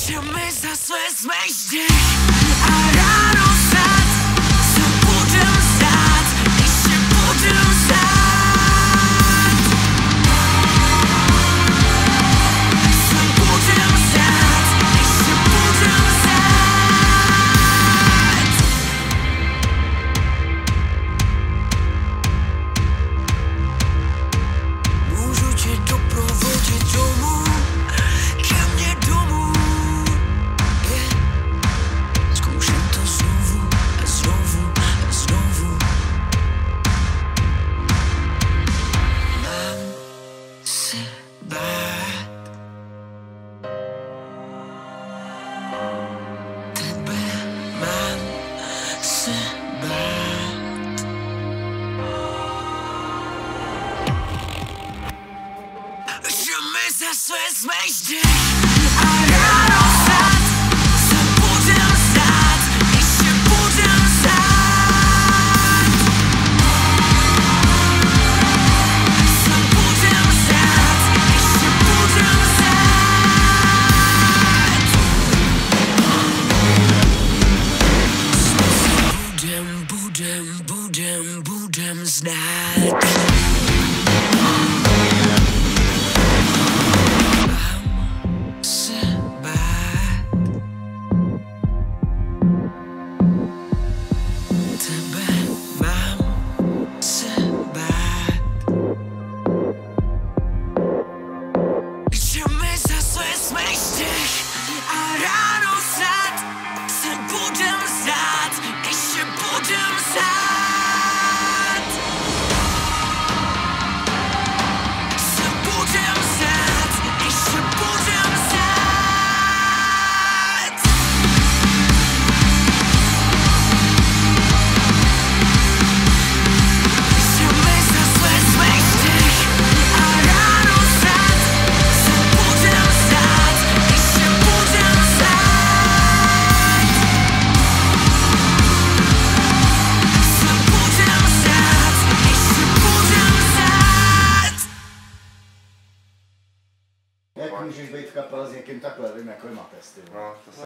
že mi zase vezmeš dech a ráno vstát se budem zdát, ještě budem zdát. Se budem zdát, ještě budem zdát. Můžu tě doprovodit domů, ke mně domů. Zkouším to znovu a znovu a znovu. Mám se bát tebe, mám se bát. Že mi zase vezmeš dech a ráno vstát se budem zdát, ještě budem zdát. Se budem zdát, ještě budem zdát. Budem znát. Jak můžeš být v kapele s někým takhle, vím, jako máte styl.